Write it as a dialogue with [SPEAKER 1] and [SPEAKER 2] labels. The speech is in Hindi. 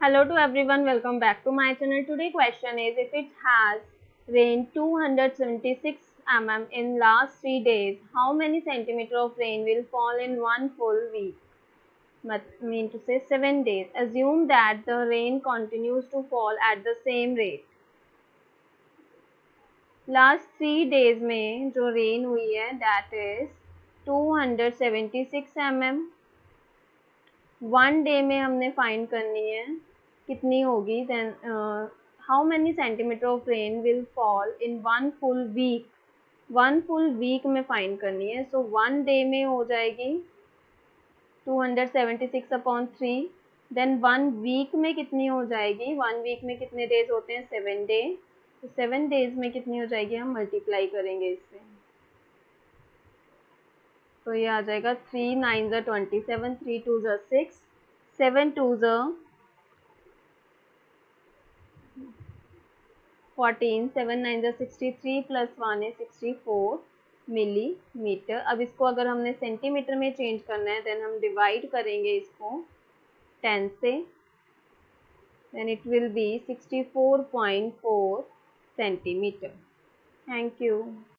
[SPEAKER 1] Hello to everyone, welcome back to my channel. Today question is, if it has rained 276 mm in last 3 days, how many centimeter of rain will fall in one full week? Mean to say 7 days. Assume that the rain continues to fall at the same rate. Last 3 days में जो rain हुई है that is 276 mm. 1 day में हमने find करनी है कितनी होगी, then how many centimeter of rain will fall in one full week. 1 full week में find करनी है, so 1 day में हो जाएगी 276/3. then 1 week में कितनी हो जाएगी, 1 week में कितने days होते हैं, 7 day. तो 7 days में कितनी हो जाएगी, हम मल्टीप्लाई करेंगे इससे, तो ये आ जाएगा 3 9 27, 3 2 6, 7 2 14, 7 9 63 प्लस 1 है 64 मिलीमीटर. अब इसको अगर हमने सेंटीमीटर में चेंज करना है, देन हम डिवाइड करेंगे इसको 10 से, then it will be 64.4 centimetre. Thank you.